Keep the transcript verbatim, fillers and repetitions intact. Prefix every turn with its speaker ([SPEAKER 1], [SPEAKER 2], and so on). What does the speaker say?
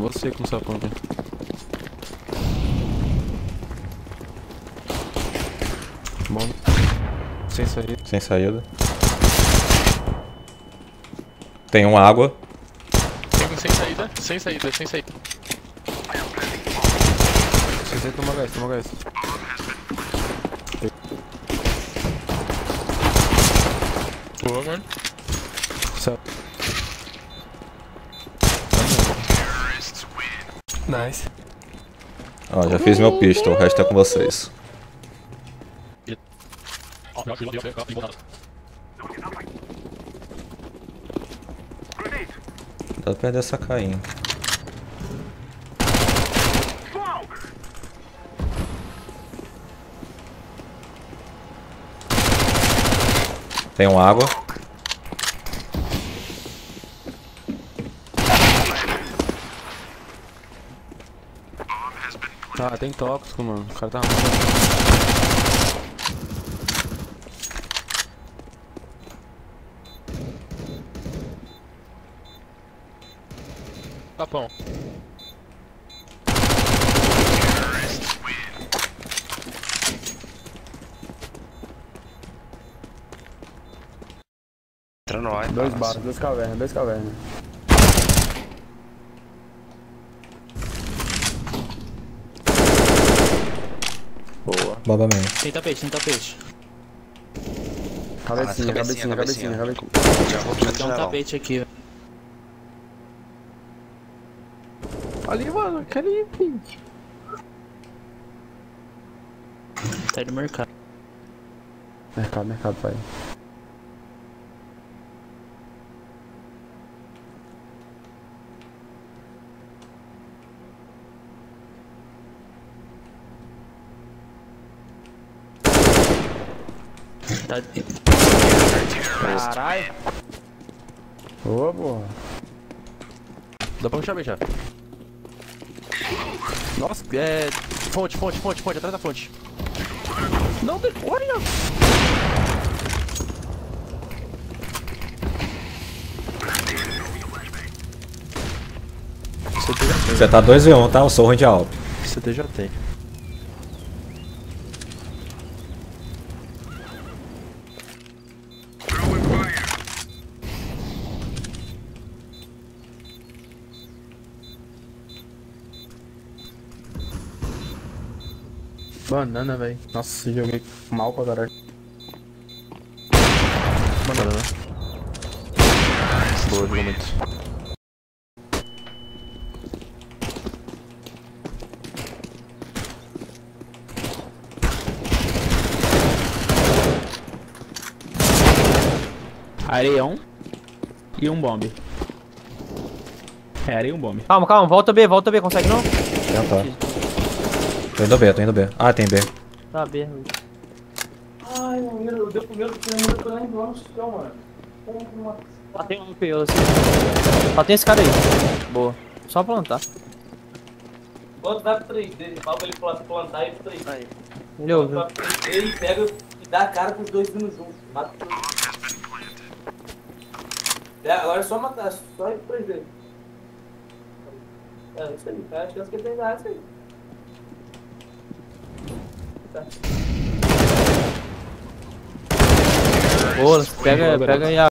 [SPEAKER 1] Você com sapão, velho. Bom. Sem saída.
[SPEAKER 2] Sem saída. Tem uma água.
[SPEAKER 3] Tem sem saída, sem saída, sem saída.
[SPEAKER 1] Você toma gás, toma gás.
[SPEAKER 3] Boa, mano.
[SPEAKER 1] Céu. Nice.
[SPEAKER 2] Ó, já fiz meu pistol, o resto é com vocês. Dá pra perder essa cainha. Tem uma água.
[SPEAKER 1] Ah, tem tóxico, mano. O cara tá.
[SPEAKER 3] Tapão.
[SPEAKER 4] Entra no ar,
[SPEAKER 1] Dois bares, dois cavernas, dois cavernas. Boa.
[SPEAKER 2] Baba man.
[SPEAKER 5] Tem tapete, tem tapete.
[SPEAKER 1] Cabecinha,
[SPEAKER 4] Ah,
[SPEAKER 1] cabecinha,
[SPEAKER 4] cabecinha,
[SPEAKER 1] cabecinha, cabecinha.
[SPEAKER 4] Já vou pro
[SPEAKER 5] Tem um
[SPEAKER 4] general.
[SPEAKER 5] tapete aqui.
[SPEAKER 1] Ali, mano, aquele.
[SPEAKER 5] Tá no mercado.
[SPEAKER 1] Mercado, mercado, pai.
[SPEAKER 5] Tá...
[SPEAKER 1] Caralho. Boa, boa.
[SPEAKER 6] Dá pra puxar bem já.
[SPEAKER 1] Nossa, é.
[SPEAKER 6] Fonte, fonte, fonte, fonte, atrás da fonte.
[SPEAKER 1] Não, de... olha.
[SPEAKER 6] C T já tem.
[SPEAKER 2] Você tá dois v um, tá? Eu sou ruim de alp.
[SPEAKER 6] C T já tem.
[SPEAKER 1] Banana, velho. Nossa, joguei mal pra caralho.
[SPEAKER 6] Banana, né? Boa, jogou muito.
[SPEAKER 5] Areia um e um bombe. É, areia e um bombe.
[SPEAKER 7] Calma, calma, volta B, volta B, consegue não?
[SPEAKER 2] Já tá. Tô indo B, tô indo B. Ah, tem B.
[SPEAKER 7] Tá B.
[SPEAKER 8] Ai, meu, eu dei o primeiro, primeiro, eu tô nem no chão, mano.
[SPEAKER 7] Lá tem um P O assim. Lá tem esse cara aí. Boa. Só plantar.
[SPEAKER 8] Bota vai pro três D, fala pra ele plantar, plantar e pro três D.
[SPEAKER 7] Aí. Ele ouviu.
[SPEAKER 8] Vai pro três D e pega e dá a cara com os dois vindo juntos. Mata os dois. É, agora é só matar, só ir pro três D. É isso aí, cara. A chance que ele tem que dar é isso aí. Tá.
[SPEAKER 7] Boa, pega, pega aí a